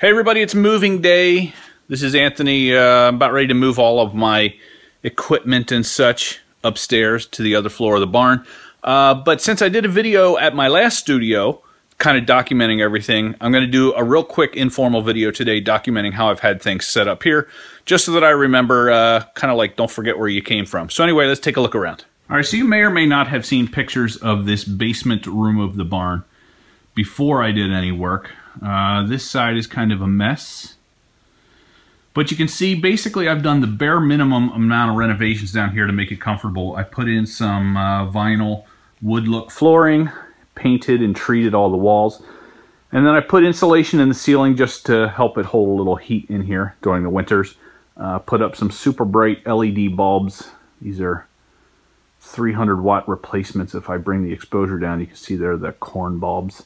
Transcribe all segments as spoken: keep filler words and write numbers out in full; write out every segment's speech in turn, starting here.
Hey everybody, it's moving day. This is Anthony. Uh, I'm about ready to move all of my equipment and such upstairs to the other floor of the barn. Uh, but since I did a video at my last studio, kind of documenting everything, I'm going to do a real quick informal video today documenting how I've had things set up here, just so that I remember, uh, kind of like, don't forget where you came from. So anyway, let's take a look around. All right, so you may or may not have seen pictures of this basement room of the barn before I did any work. Uh, this side is kind of a mess. But you can see, basically, I've done the bare minimum amount of renovations down here to make it comfortable. I put in some uh, vinyl wood look flooring, painted and treated all the walls. And then I put insulation in the ceiling just to help it hold a little heat in here during the winters. Uh, put up some super bright L E D bulbs. These are three hundred watt replacements. If I bring the exposure down, you can see they're the corn bulbs.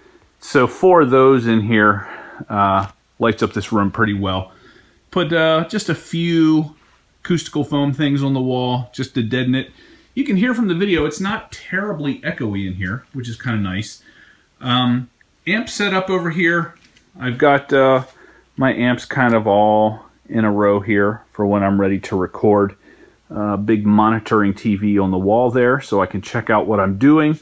So four of those in here uh, lights up this room pretty well. Put uh, just a few acoustical foam things on the wall just to deaden it. You can hear from the video, it's not terribly echoey in here, which is kind of nice. Um, amp set up over here. I've got uh, my amps kind of all in a row here for when I'm ready to record. Uh, big monitoring T V on the wall there so I can check out what I'm doing.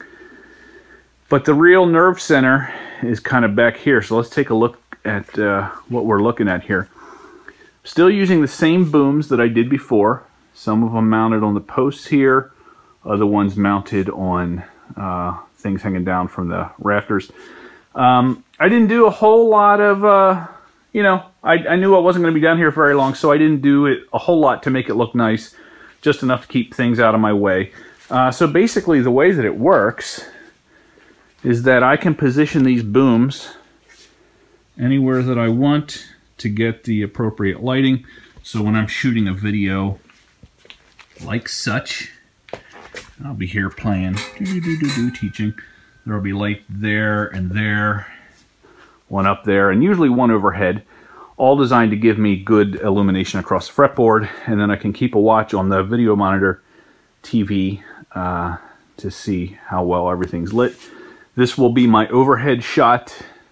But the real nerve center is kind of back here. So let's take a look at uh, what we're looking at here. Still using the same booms that I did before. Some of them mounted on the posts here. Other ones mounted on uh, things hanging down from the rafters. Um, I didn't do a whole lot of, uh, you know, I, I knew I wasn't going to be down here for very long, so I didn't do it a whole lot to make it look nice. Just enough to keep things out of my way. Uh, so basically the way that it works is that I can position these booms anywhere that I want to get the appropriate lighting. So when I'm shooting a video like such, I'll be here playing, doo -doo -doo -doo -doo, teaching. There'll be light there and there, one up there, and usually one overhead, all designed to give me good illumination across the fretboard, and then I can keep a watch on the video monitor T V uh, to see how well everything's lit. This will be my overhead shot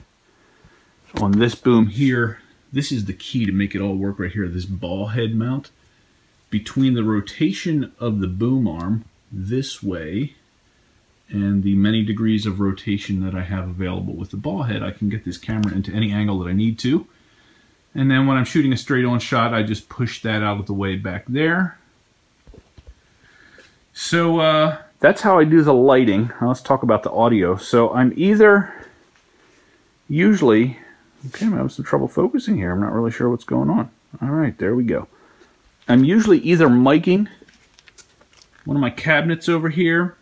on this boom here. This is the key to make it all work right here, this ball head mount. Between the rotation of the boom arm this way and the many degrees of rotation that I have available with the ball head, I can get this camera into any angle that I need to. And then when I'm shooting a straight on shot, I just push that out of the way back there. So, uh, that's how I do the lighting. Now let's talk about the audio. So I'm either usually, okay, I'm having some trouble focusing here. I'm not really sure what's going on. All right, there we go. I'm usually either miking one of my cabinets over here.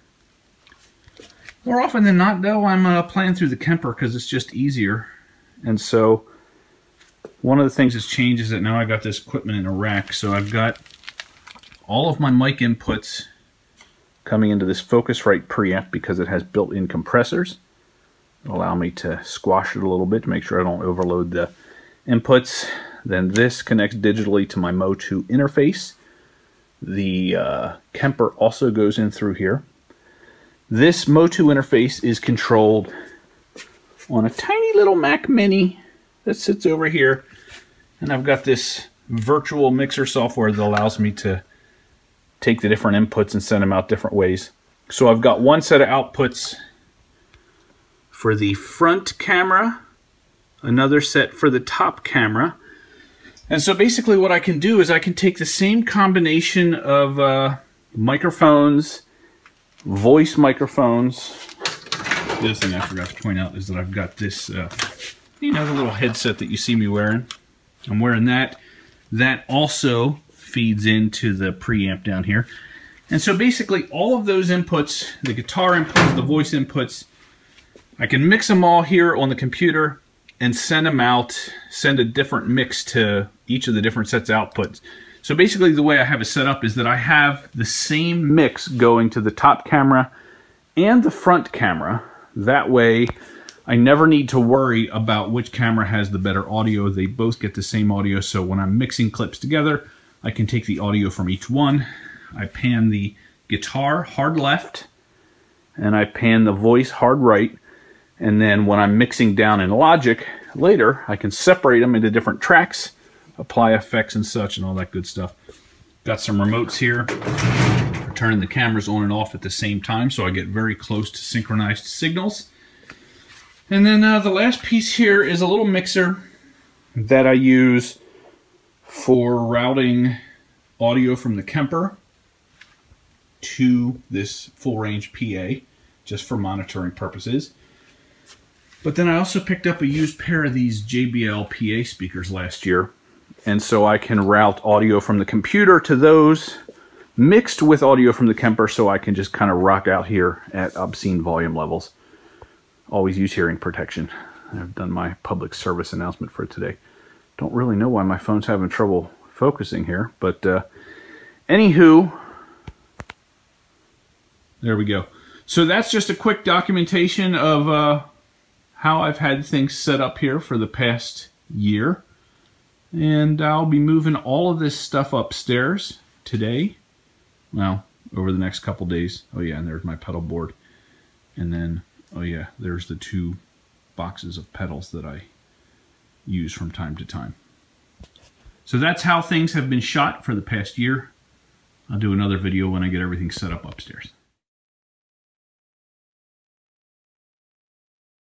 More often than not, though, I'm uh, playing through the Kemper because it's just easier. And so one of the things that's changed is that now I got this equipment in a rack. So I've got all of my mic inputs coming into this Focusrite preamp because it has built-in compressors. It'll allow me to squash it a little bit to make sure I don't overload the inputs. Then this connects digitally to my M O two interface. The uh, Kemper also goes in through here. This M O two interface is controlled on a tiny little Mac Mini that sits over here. And I've got this virtual mixer software that allows me to take the different inputs and send them out different ways. So I've got one set of outputs for the front camera, another set for the top camera. And so basically what I can do is I can take the same combination of uh, microphones, voice microphones. The other thing I forgot to point out is that I've got this, uh, you know, the little headset that you see me wearing. I'm wearing that. That also feeds into the preamp down here. And so basically all of those inputs, the guitar inputs, the voice inputs, I can mix them all here on the computer and send them out, send a different mix to each of the different sets of outputs. So basically the way I have it set up is that I have the same mix going to the top camera and the front camera. That way I never need to worry about which camera has the better audio. They both get the same audio, so when I'm mixing clips together, I can take the audio from each one. I pan the guitar hard left, and I pan the voice hard right, And then when I'm mixing down in Logic later, I can separate them into different tracks, apply effects and such, and all that good stuff. Got some remotes here for turning the cameras on and off at the same time, so I get very close to synchronized signals. And then uh, the last piece here is a little mixer that I use for routing audio from the Kemper to this full range P A, just for monitoring purposes. But then I also picked up a used pair of these J B L P A speakers last year, and so I can route audio from the computer to those, mixed with audio from the Kemper, so I can just kind of rock out here at obscene volume levels. Always use hearing protection. I've done my public service announcement for today. Don't really know why my phone's having trouble focusing here, but uh, anywho, there we go. So that's just a quick documentation of uh, how I've had things set up here for the past year. And I'll be moving all of this stuff upstairs today. Well, over the next couple days. Oh yeah, and there's my pedal board. And then, oh yeah, there's the two boxes of pedals that I use from time to time. So that's how things have been shot for the past year. I'll do another video when I get everything set up upstairs.